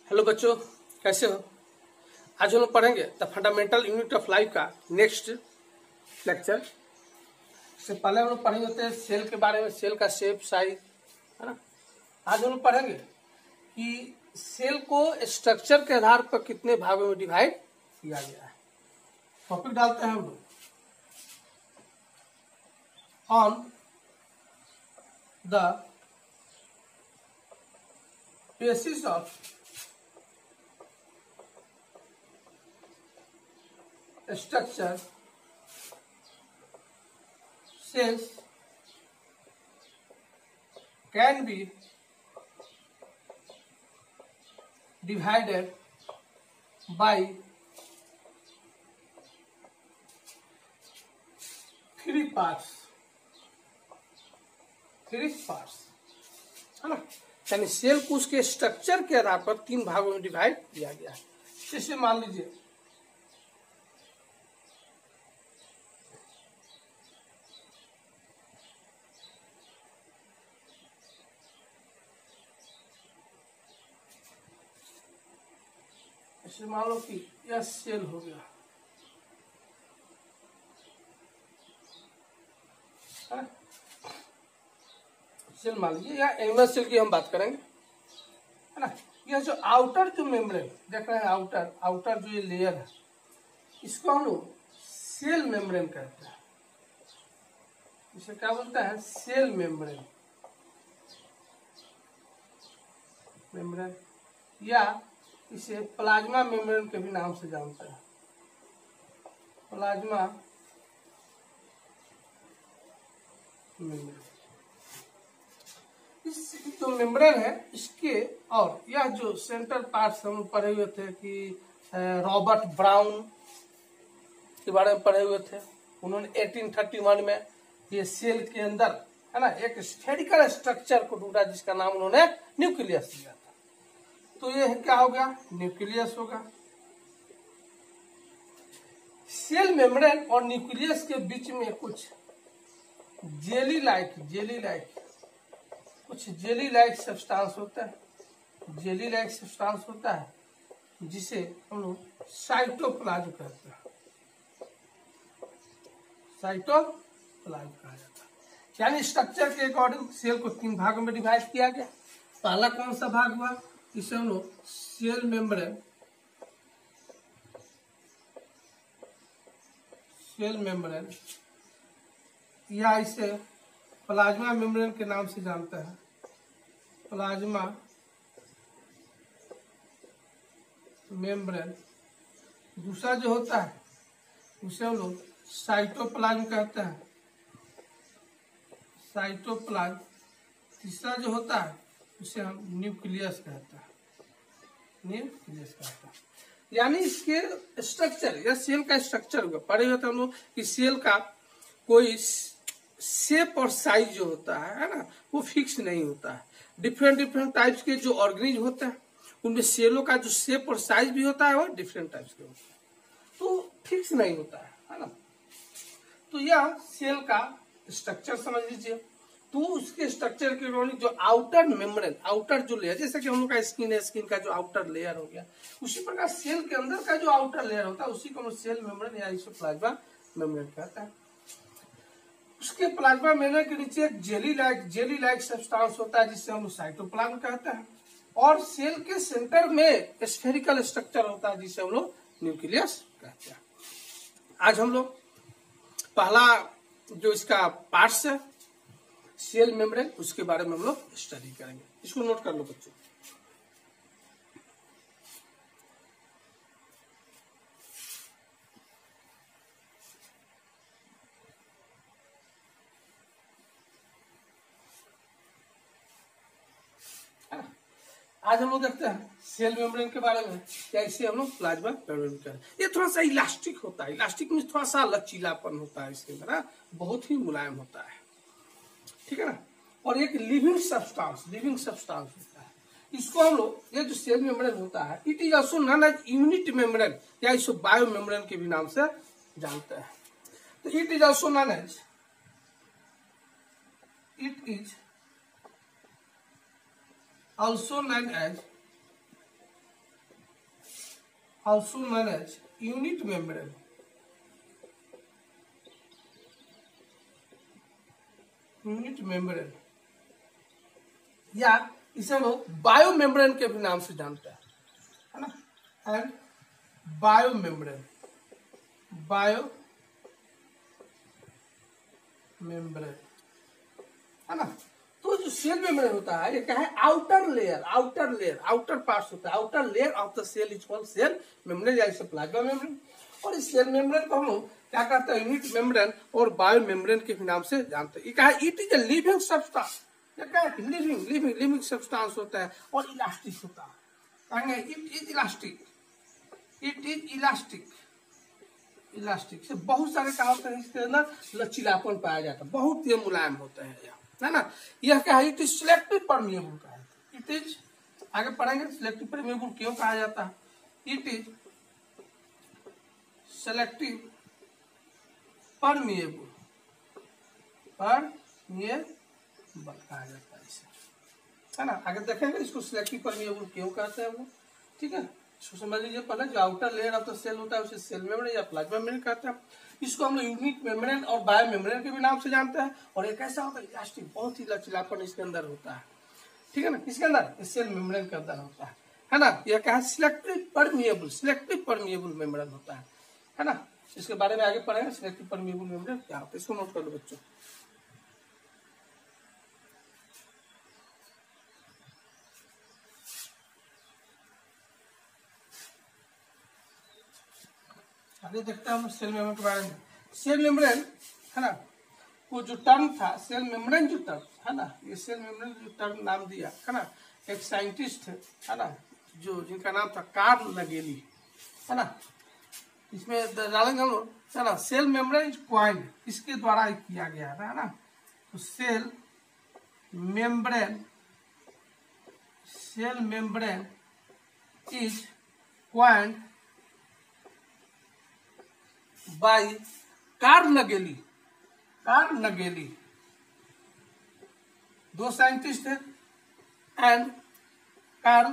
Hello बच्चों, कैसे हो। आज हम लोग पढ़ेंगे the fundamental unit of life का नेक्स्ट लेक्चर। इससे पहले हम लोग पढ़ेंगे होते हैं सेल के बारे में, सेल का शेप साइज, है ना। आज हम लोग पढ़ेंगे कि सेल को स्ट्रक्चर के आधार पर कितने भागों में डिवाइड किया गया है। टॉपिक डालते हैं हम लोग on the basis of structure cells can be divided by three parts, है ना। यानी सेल को उसके स्ट्रक्चर के आधार पर तीन भागों में डिवाइड किया गया है। जैसे मान लीजिए मान लो कि यह सेल हो गया, सेल मान लीजिए, या एनिमल सेल की हम बात करेंगे, है ना। यह जो आउटर जो मेम्ब्रेन देख रहे हैं, आउटर जो ये लेयर है, इसको हम लोग सेल मेम्ब्रेन कहते हैं। इसे क्या बोलते हैं? सेल मेम्ब्रेन, या इसे प्लाज्मा मेम्ब्रेन के भी नाम से जानते हैं। प्लाज्मा मेम्ब्रेन, इस जो मेम्ब्रेन है इसके, और यह जो सेंट्रल पार्ट्स हम पढ़े हुए थे कि रॉबर्ट ब्राउन के बारे में पढ़े हुए थे। उन्होंने 1831 में ये सेल के अंदर, है ना, एक स्फेरिकल स्ट्रक्चर को ढूंढा जिसका नाम उन्होंने न्यूक्लियस दिया था। तो ये क्या हो गया? न्यूक्लियस होगा। सेल मेम्ब्रेन और न्यूक्लियस के बीच में कुछ जेली लाइक सब्सटेंस होता है, जिसे हम लोग साइटोप्लाज्म कहते हैं। साइटोप्लाज्म कहा जाता है। यानी स्ट्रक्चर के अकॉर्डिंग सेल को तीन भागों में डिवाइड किया गया। पहला कौन सा भाग हुआ? इसे हम लोग सेल मेम्ब्रेन या इसे प्लाज्मा मेम्ब्रेन के नाम से जानते हैं। Plasma membrane. दूसरा जो होता है उसे हम लोग साइटोप्लाज्म कहते हैं, साइटोप्लाज्म। तीसरा जो होता है उसे हम न्यूक्लियस कहते हैं, यानी इसके स्ट्रक्चर या सेल का स्ट्रक्चर हुआ। पढ़े होते हम लोग कि सेल का कोई शेप और साइज जो होता है ना, वो फिक्स नहीं होता है। डिफरेंट टाइप्स के जो ऑर्गेनिज्म होते हैं उनमें सेलों का जो शेप और साइज भी होता है वो डिफरेंट टाइप्स के होता है, तो फिक्स नहीं होता है ना। तो यह सेल का स्ट्रक्चर समझ लीजिए। तो उसके स्ट्रक्चर के अकॉर्डिंग जो आउटर मेम्ब्रेन, आउटर जो लेयर, जैसे कि हम लोग का स्किन है, स्किन का जो आउटर लेयर हो गया, उसी प्रकार सेल के अंदर का जो आउटर लेयर होता है उसी को हम सेल मेम्ब्रेन या इसे प्लाज्मा मेम्ब्रेन कहता है। उसके प्लाज्मा मेम्ब्रेन के नीचे एक जेली लाइक सब्सटेंस होता है जिसे हम साइटोप्लाज्म कहते हैं, और सेल के सेंटर में स्फेरिकल स्ट्रक्चर होता है जिसे हम लोग न्यूक्लियस कहते हैं। आज हम लोग पहला जो इसका पार्ट्स है सेल मेम्ब्रेन, उसके बारे में हम लोग स्टडी करेंगे। इसको नोट कर लो बच्चों। आज हम लोग देखते हैं सेल मेम्ब्रेन के बारे में, या इसे हम लोग प्लाज्मा मेम्ब्रेन करें। ये थोड़ा सा इलास्टिक होता है, इलास्टिक में थोड़ा सा लचीलापन होता है इसके अंदर, बहुत ही मुलायम होता है, ठीक है ना। और एक लिविंग सब्सटेंस होता है। इसको हम लोग, ये जो सेल मेम्ब्रेन होता है, it is also known as unit membrane या इसको बायो मेम्ब्रेन के भी नाम से जानते हैं। तो it is also known as It is also known as also known as unit membrane, unit membrane, या इसे हम लोग बायो मेम्ब्रेन के भी नाम से जानते हैं, है ना, and bio membrane, bio membrane, है ना। तो जो सेल मेम्ब्रेन होता है ये क्या है, आउटर लेयर, आउटर पार्ट होता है, outer layer of the cell is called cell membrane या इसे प्लाज्मा मेम्ब्रेन। और इस सेल मेम्ब्रेन को हम लोग क्या कहते हैं, यूनिट मेम्ब्रेन और बायो मेम्ब्रेन के नाम से जानते हैं। ये क्या है, it is a living substance, ये क्या है, लिविंग सब्सटेंस होता है और इलास्टिक होता है, कहेंगे it is elastic, it is elastic, elastic से बहुत सारे क्या होते हैं, इसके अंदर लचीलापन पाया जाता है, बहुत ही मुलायम होता है ना। यह क्या है, इट इज सिलेक्टिव परमिएबल कहा जाता है, इट इज, आगे पढ़ेंगे सिलेक्टिव परमिएबल क्यों कहा जाता है, इट इज सेलेक्टिव परमिएबल, कहा जाता है इसे, है ना। आगे देखेंगे इसको सिलेक्टिव परमिएबल क्यों कहते हैं वो, ठीक है। इसको समझ लीजिए, पहले जो outer layer of the cell होता है उसे सेल मेम्ब्रेन या प्लाज्मा मेम्ब्रेन कहते हैं। इसको हम लोग यूनिट मेम्ब्रेन और बायो मेम्ब्रेन के भी नाम से जानते हैं। और एक ऐसा होता है इलास्टिक, बहुत ही लचीलापन इसके अंदर होता है, ठीक है ना, किसके अंदर, सेल मेम्ब्रेन के अंदर होता है ना। यह क्या है, सिलेक्टिव परमिएबल मेम्ब्रेन होता है ना। इसके बारे में आगे पढ़ेंगे, सिलेक्टिव परमिएबल मेम्ब्रेन क्या होता है, इसको नोट कर लो बच्चों। आगे देखते हैं हम सेल मेम्ब्रेन के बारे में। सेल मेम्ब्रेन, है ना, वो जो टर्म था सेल मेम्ब्रेन जो टर्म, है ना, ये सेल मेम्ब्रेन जो टर्म नाम दिया, है ना, एक साइंटिस्ट है ना, जो जिनका नाम था कार्ल लगेली, है ना। इसमें डालेंगे हम लोग, है ना, सेल मेम्ब्रेन इज क्वाइंड, इसके द्वारा किया गया था, है ना। तो cell membrane is coined by Carl लगेली, दो साइंटिस्ट थे, एंड कार्ल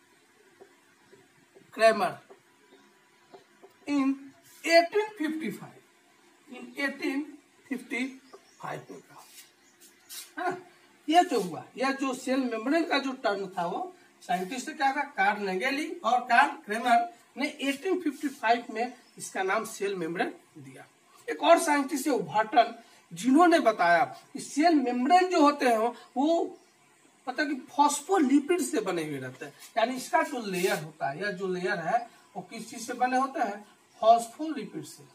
क्रेमर इन 1855 में कहा, है ना। यह जो हुआ, यह जो सेल मेम्ब्रेन का जो टर्म था वो साइंटिस्ट क्या था, कार्ल लगेली और कार्ल क्रेमर ने 1855 में इसका नाम सेल मेम्ब्रेन दिया। एक और साइंटिस्ट है वाटन, जिन्होंने बताया कि सेल मेम्ब्रेन जो होते हैं वो पता कि फॉस्फोलिपिड से बने हुए रहते हैं, यानी इसका जो लेयर होता है, यह जो लेयर है वो किस चीज से बने होते हैं, फॉस्फोलिपिड से,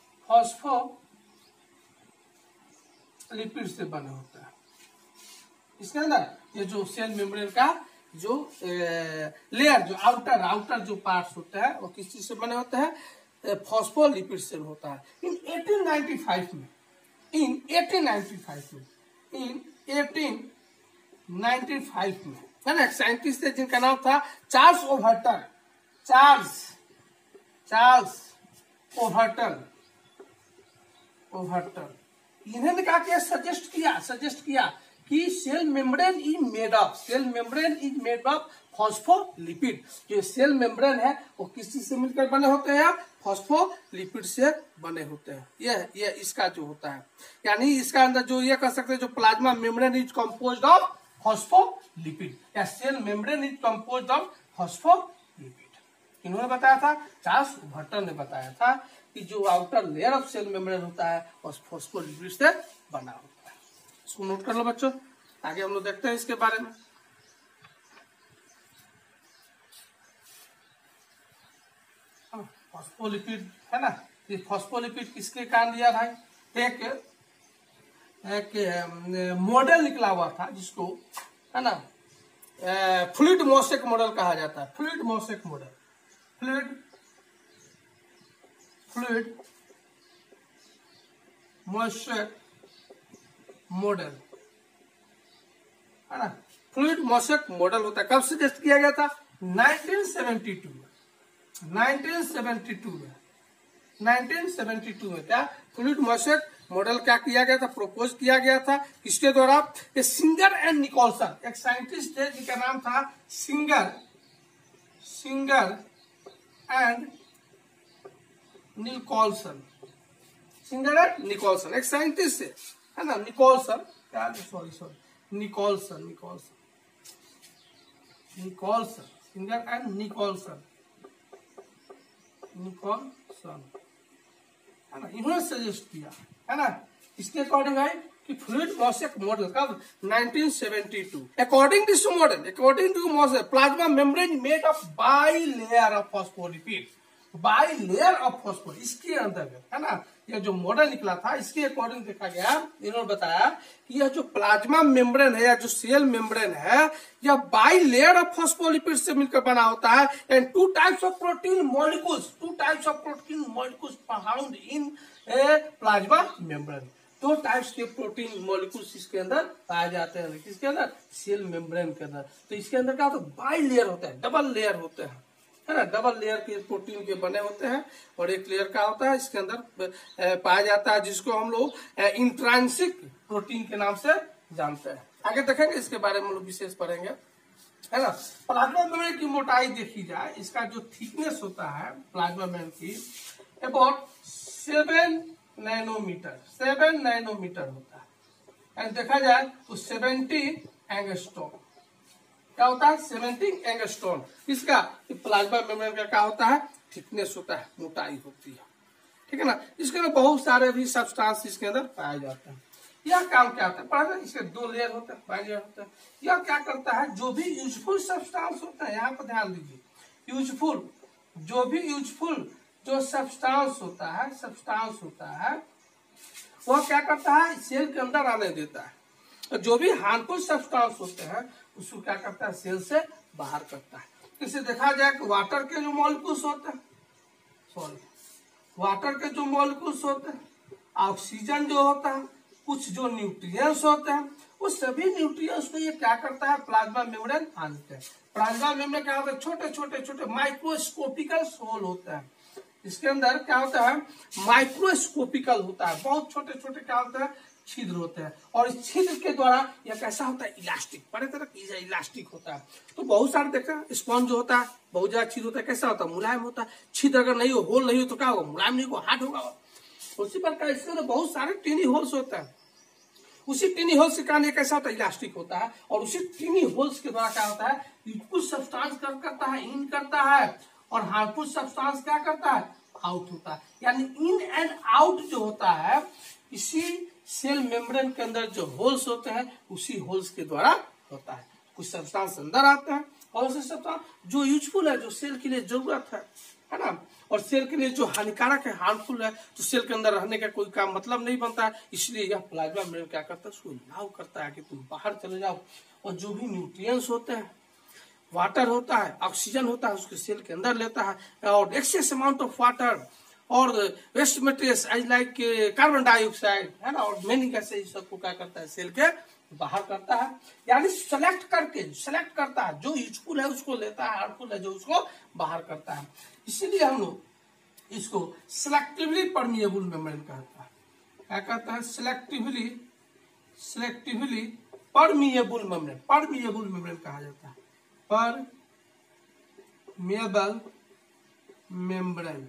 फॉस्फोलिपिड से बने होते हैं। इसके अंदर ये जो सेल मेम्ब्रेन का जो लेयर, जो आउटर जो पार्ट्स होते हैं वो किस चीज से बने होते हैं, फॉस्फोलिपिड से होता है। इन 1895 में है ना, एक साइंटिस्ट थे जिनका नाम था चार्ल्स ओवर्टन। इन्होंने कहा कि सजेस्ट किया कि cell membrane is made of phospholipid. जो सेल मेम्ब्रेन है वो किस चीज से मिलकर बने होते हैं, फॉस्फोलिपिड से बने होते हैं। यह इसका जो होता है, यानी इसका अंदर जो ये कह सकते हैं, जो plasma membrane is composed of phospholipid, या cell membrane is composed of phospholipid. इन्होंने बताया था, चार्ल्स ओवर्टन ने बताया था कि जो outer layer of cell membrane होता है वो फॉस्फोलिपिड से बना होता है। इसको नोट कर लो बच्चों, आगे हम लोग देखते हैं इसके बारे में। फॉस्फोलिपिड, है ना, ये फॉस्फोलिपिड किसके कारण दिया भाई, एक मॉडल निकला हुआ था जिसको, है ना, फ्लूइड मोसेक मॉडल कहा जाता है। फ्लूइड मोसेक मॉडल, है ना, फ्लूइड मोसेक मॉडल होता है। कब सजेस्ट किया गया था, 1972 में क्या फ्लूइड मोसेक मॉडल क्या किया गया था, प्रपोज किया गया था। किसके द्वारा, ये सिंगर एंड निकोलसन, एक साइंटिस्ट थे जिनका नाम था Singer and Nicolson, Singer and Nicolson, एक साइंटिस्ट है ना, Nicolson, Nicolson, Singer and Nicolson है ना, इन्होंने सजेस्ट किया है ना, इसके अकॉर्डिंग है कि फ्लूइड मोसेक मॉडल कब 1972। According to mosaic plasma membrane made of bilayer of phospholipid, bilayer of phospholipid, इसके अंतर्गत है ना यह जो मॉडल निकला था, इसके अकॉर्डिंग देखा गया, इन्होंने बताया कि यह जो प्लाज्मा मेम्ब्रेन है या जो सेल मेम्ब्रेन है, यह बाई लेयर ऑफ फॉस्फोलिपिड से मिलकर बना होता है and two types of protein molecules found in plasma membrane, दो टाइप्स के प्रोटीन मॉलिक्यूल्स इसके अंदर पाए जाते हैं, किसके अंदर, सेल मेम्ब्रेन के अंदर। तो इसके अंदर क्या होता है, बाई लेयर होता है, डबल लेयर होते हैं, है ना, डबल लेयर के प्रोटीन के बने होते हैं, और एक लेयर का होता है इसके अंदर पाया जाता है, जिसको हम लोग इंट्रांसिक प्रोटीन के नाम से जानते हैं। आगे देखेंगे इसके बारे में हम लोग विशेष पढ़ेंगे, है ना। प्लाज्मा मेम्ब्रेन की मोटाई देखी जाए, इसका जो थिकनेस होता है प्लाज्मा मेम्ब्रेन की अबाउट 7 नैनोमीटर होता है, एंड देखा जाए तो 70 एंगस्ट्रॉम, क्या होता है, 70 एंगस्ट्रॉम, इसका प्लाज्मा मेम्ब्रेन का क्या होता है, थिकनेस होता है, मोटाई होती है, ठीक है ना। इसके अंदर बहुत सारे भी सब्सटेंस इसके अंदर पाए जाते हैं। यह काम क्या होता है, पढ़ा इसके 2 लेयर होते हैं, बाई लेयर होता है। यह क्या करता है, जो भी यूजफुल सब्सटेंस होता है, यहाँ पर ध्यान दीजिए, जो सब्सटेंस होता है वह क्या करता है, सेल के अंदर आने देता है, और जो भी हार्मफुल सब्सटेंस होते हैं उसको क्या करता है, सेल से बाहर करता है। इसे देखा जाए कि वाटर के जो मॉलिक्यूल्स होते हैं, ऑक्सीजन जो होता है, कुछ जो न्यूट्रिएंट्स होते हैं, उस सभी न्यूट्रिएंट्स को ये क्या करता है, प्लाज्मा मेम्ब्रेन आनते हैं। प्लाज्मा मेम्ब्रेन क्या होता है, छोटे माइक्रोस्कोपिकल होल होते हैं, इसके अंदर क्या होता है, माइक्रोस्कोपिकल होता है, बहुत छोटे क्या होता है, छिद्र होते हैं, और इस छिद्र के द्वारा यह कैसा होता है, इलास्टिक, बड़े तरह की इलास्टिक होता है। तो बहुत सारे देखा स्पॉन्ज जो होता है, बहुत ज्यादा छिद्र होता है, कैसा होता है, मुलायम होता है। छिद्र अगर नहीं हो, होल नहीं हो तो क्या होगा, मुलायम नहीं होगा, हार्ड होगा। उसी प्रकार इसके अंदर बहुत सारे टीनी होल्स होता है, उसी टीनी होल्स के कारण कैसा होता है, इलास्टिक होता है, और उसी टीनी होल्स के द्वारा क्या होता है, कुछ सब्सटेंस करता है, इन करता है, और हार्मफुल सब्सटेंस क्या करता है, आउट होता है। यानी इन एंड आउट जो होता है, इसी सेल मेम्ब्रेन के अंदर जो होल्स होते हैं, उसी होल्स के द्वारा होता है। कुछ सब्सटेंस अंदर आते हैं, और ऐसे सब्सटेंस जो यूजफुल है, जो सेल के लिए जरूरत है ना, और सेल के लिए जो हानिकारक है, हार्मफुल है, तो सेल के अंदर रहने का कोई काम मतलब नहीं बनता है। इसलिए यह प्लाज्मा मेम्ब्रेन क्या करता है, उसको अलाउ करता है कि तुम बाहर चले जाओ, और जो भी न्यूट्रिएंट्स होते हैं, वाटर होता है, ऑक्सीजन होता है, उसको सेल के अंदर लेता है, और एक्सेस अमाउंट ऑफ वाटर और waste materials like carbon dioxide, है ना, और मेनी गैसेज सबको क्या करता है, सेल के बाहर करता है। यानी सेलेक्ट करता है, जो यूजफुल है उसको लेता है, हार्मफुल है जो उसको बाहर करता है। इसीलिए हम लोग इसको सिलेक्टिवली परमिएबल मेम्ब्रेन कहता है। क्या कहता है, सिलेक्टिवली परमिएबल मेम्ब्रेन कहा जाता है, परमिएबल मेम्ब्रेन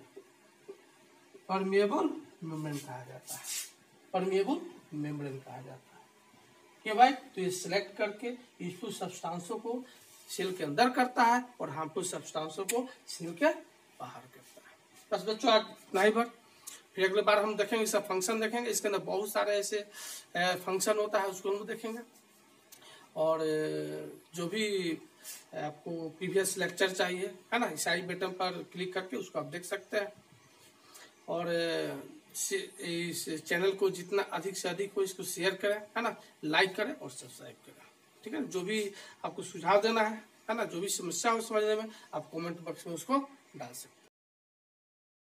कहा जाता है। कि भाई तो ये सिलेक्ट करके यूजफुल सब्सटेंसों को सेल के अंदर करता है, और हार्मफुल सब्सटेंसों को सेल के बाहर करता है। बस बच्चों आज इतना ही भर, फिर अगले बार हम देखेंगे, सब फंक्शन देखेंगे, इसके अंदर बहुत सारे ऐसे फंक्शन होता है, उसको हम देखेंगे। और जो भी आपको प्रीवियस लेक्चर चाहिए, है ना, इस आई बटन पर क्लिक करके उसको आप देख सकते हैं। और इस चैनल को जितना अधिक से अधिक हो इसको शेयर करें, है ना, लाइक करें और सब्सक्राइब करें, ठीक है। जो भी आपको सुझाव देना है ना, जो भी समस्या हो समझने में, आप कमेंट बॉक्स में उसको डाल सकते हैं।